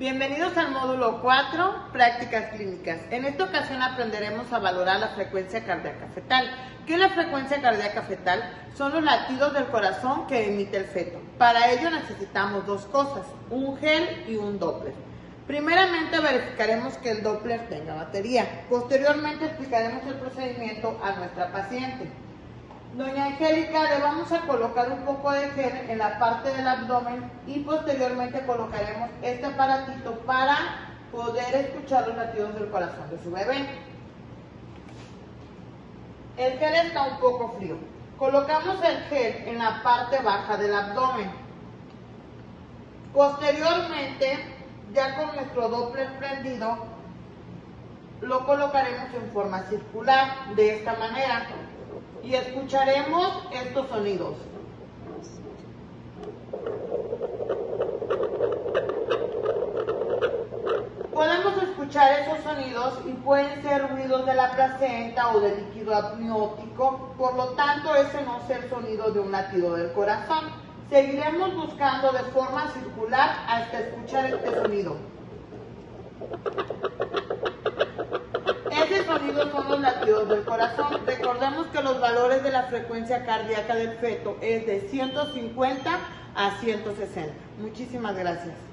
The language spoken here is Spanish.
Bienvenidos al módulo 4, prácticas clínicas. En esta ocasión aprenderemos a valorar la frecuencia cardíaca fetal. ¿Qué es la frecuencia cardíaca fetal? Son los latidos del corazón que emite el feto. Para ello necesitamos dos cosas, un gel y un Doppler. Primeramente verificaremos que el Doppler tenga batería. Posteriormente explicaremos el procedimiento a nuestra paciente. Doña Angélica, le vamos a colocar un poco de gel en la parte del abdomen y posteriormente colocaremos este aparatito para poder escuchar los latidos del corazón de su bebé. El gel está un poco frío. Colocamos el gel en la parte baja del abdomen. Posteriormente, ya con nuestro Doppler prendido, lo colocaremos en forma circular, de esta manera. Y escucharemos estos sonidos. Podemos escuchar esos sonidos y pueden ser ruidos de la placenta o de líquido amniótico, por lo tanto ese no es el sonido de un latido del corazón. Seguiremos buscando de forma circular hasta escuchar este sonido. Ese sonido son los latidos del corazón. Recordemos que los valores de la frecuencia cardíaca del feto es de 150 a 160. Muchísimas gracias.